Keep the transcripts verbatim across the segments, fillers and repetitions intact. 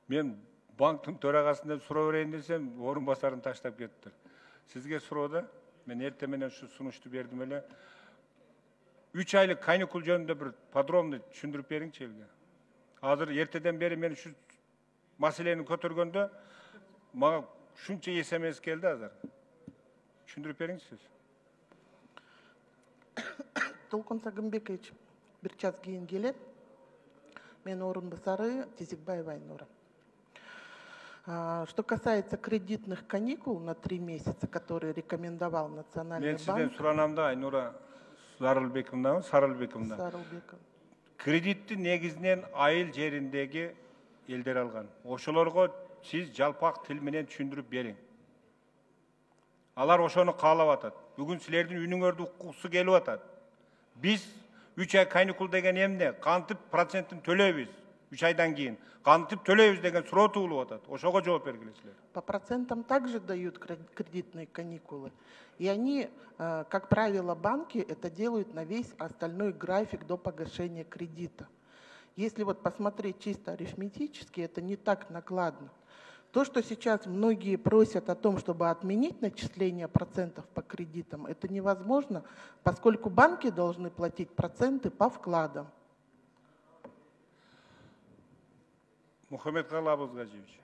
Men banktın төрағасынан суроо берейин десем, орун басарын таштап кеттиler. Sizge суроода мен эртең менен şu сунушту бердим эле. üç aylık каникул жөнүндө bir подробно түшүндүрүп бериңчи элге. Азыр эртеден бери мен şu маселени көтөргөндө мага шунча эсемес келди азыр. Түшүндүрүп бериңчи сиз. Толкун Сагымбекович bir час кийин келет. Мен орун басары Тезекбаева Айнура. Что касается кредитных каникул на три месяца, которые рекомендовал Национальный банк. Мен сизден суранамда Айнура Сарылбековна, Сарылбековна. Сарылбеков. Кредитти негизинен айыл жериндеги элдер алган. Ошолорго сиз жалпак тил менен түшүндүрүп бериң. Алар ошону каалап атат. Бүгүн силердин үнүңөрдү уккусу келип атат. Биз üç ay каникул деген эмне? Кантип процентин төлөйбүз? üç айдан кийин кантип төлөйбүз деген суроо туулуп атат. Ошого жооп бергилесиздер. По процентам также дают кредитные каникулы. И они, как правило, банки это делают на весь остальной график до погашения кредита. Если вот посмотреть чисто арифметически, это не так накладно. То, что сейчас многие просят о том, чтобы отменить начисление процентов по кредитам, это невозможно, поскольку банки должны платить проценты по вкладам. Мухаммед Калабыз Гаджиевич.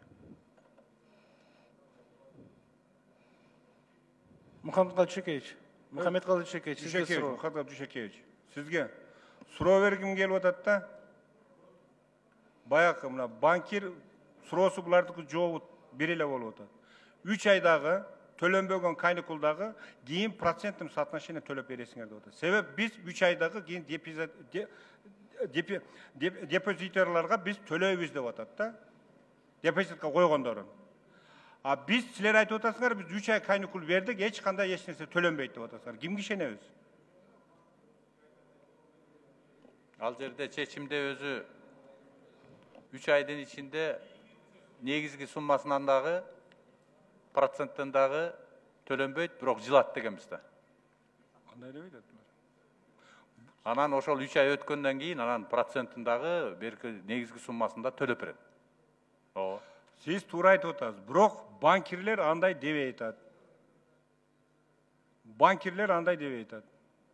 Мухаммед Калчекевич. Мухаммед Калчекевич. Мухаммед Калчекевич. Сизге суроо бергим келип атат да. Баягы мына банкир суроосу булардыкы жообу бир эле болуп атат. üç айдагы төлөнбөгөн каникулдагы кийин проценттин соотношение төлөп бересиңер деп атат. Себеп биз üç айдагы кийин депозиторларга биз төлөйбүз деп атат да. Депозитке койгондорун. А биз силер айтып атасыңар, биз üç ай каникул бердик, эч кандай эч нерсе төлөнбөйт деп атасыңар. Кимге ишенебиз? Ал жерде чечимде өзү üç айдын ичинде негизги суммасынан дагы проценттен дагы төлөнбөйт, бирок жылат дегенбиз да. Кандай деп айтат? Анан ошол üç ай өткөндөн кийин анан проценттин дагы берки негизги суммасында төлөп берет. Ооба. Сиз туура айтып атасыз, бирок банкирлер андай дебей айтат. Банкирлер андай дебей айтат.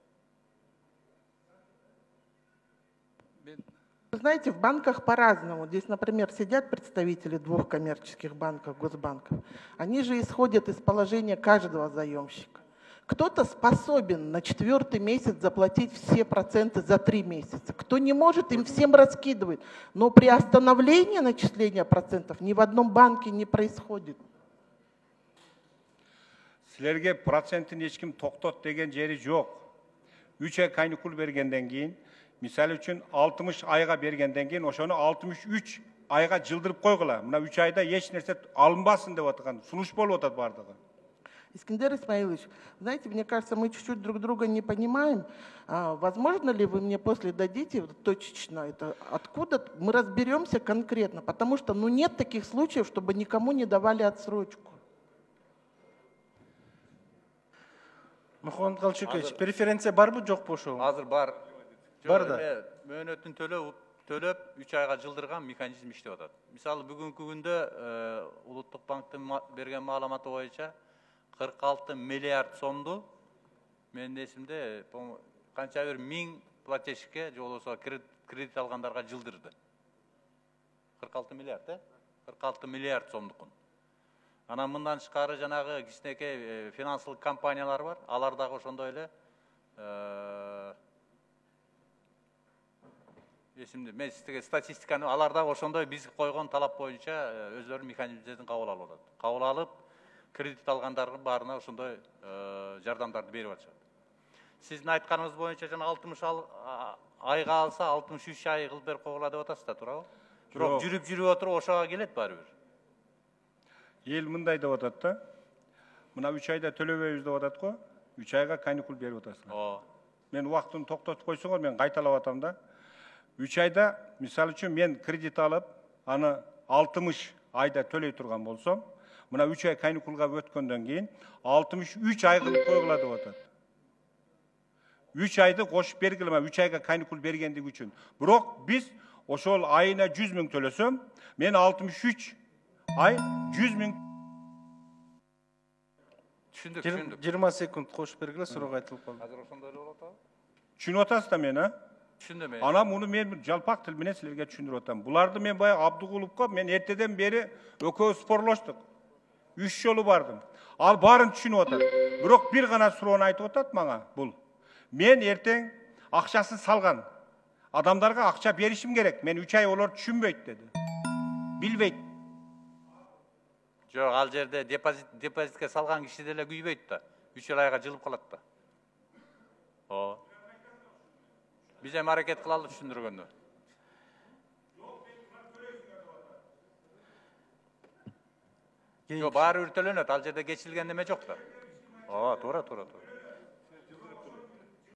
Вы знаете, в банках по-разному. Здесь, например, сидят представители двух коммерческих банков, госбанков. Они же исходят из положения каждого заемщика. Кто-то способен на четвертый месяц заплатить все проценты за три месяца. Кто не может, им всем раскидывают. Но при остановлении начисления процентов ни в одном банке не происходит. Силерге проценттин эч ким токтот деген жери жок. üç ай каникул бергенден кийин, мисалы үчүн алтымыш айга бергенден кийин ошону алтымыш үч айга жылдырып койгула. Мына üç айда эч нерсе алынбасын деп аткан сунуш болуп атат бардыгы. Искандер Исмаилович, знаете, мне кажется, мы чуть-чуть друг друга не понимаем. А, возможно ли вы мне после дадите точечно это? Откуда? Мы разберемся конкретно, потому что ну, нет таких случаев, чтобы никому не давали отсрочку. Мухаммед Калчекевич, преференция бар бу, жок ошол? Азыр бар. Бар да. Мөөнөтүн төлөп, төлөп üç айга жылдырган механизм иштеп атат. Мисалы бүгүнкү күндө Улуттук банктын берген маалыматы боюнча кырк алты миллиард сомду менин эсимде канча бир миң платежке же болбосо кредит алгандарга жылдырды. кырк алты миллиард, э? кырк алты миллиард сомдукун. Анан мындан тышкары жанагы кичинекей финансылык компаниялар бар. Алар дагы ошондой эле эсимде мен сизге статистиканы алар дагы ошондой биз койгон талап боюнча өздөрүнүн механизмдерин кабыл алып атат. Кабыл алып кредит алгандардын баарына ошондой жардамдарды берип атышат. Сиздин айтканыңыз боюнча жана алтымыш айга алса алтымыш үч ай кылып берип койгула деп атасыз да, туурабы? Бирок жүрүп жүрүп отуруп ошого келет баары бир. Эл мындай деп атат да. Мына üç айда төлөбөйбүз деп атат го. üç айга каникул берип атасыңар. Ооба. Мен убактын токтотуп койсоңор, мен кайталап атам да. üç айда, мисалы үчүн мен кредит алып, аны алтымыш айда төлөй турган болсом, мына üç ай каникулга өткөндөн кийин алтымыш үч ай кылып койгула деп атат. üç айды кошуп бергиле, üç айга каникул бергендиги үчүн. Бирок биз Oşol ayına yüz ming төлesem, men altmış üç ay yüz ming. Түшүндүк, түшүндүк. жыйырма секунд кошуп бергиле, суроо айтылып калды. Азыр ошондой эле болот атабы? Түшүнүп атасыз да мен, а? Түшүндүм мен. Ana bunu men жалпак тил менен силерге түшүндүрүп атам. Буларды мен баягы Абдыгуловго мен эртеден бери экөөбүз спорлоштук. Үч жолу бардым. Ал баарын түшүнүп атат. Бирок бир гана суроону айтып атат мага бул. Мен эртең акчасын салган. Адамдарга акча беришим керек. Мен үч ай олор түшүнбөйт деди. Билбейт. Жок, ал жерде депозит депозитке салган киши деле күйбөйт да. үч жыл айга жылып калат да. О. Биз эми аракет кылалы түшүндүргөндө. Жок, баары бир төлөнөт. Ал жерде кечилген неме жок да. Ооба, туура, туура, туура.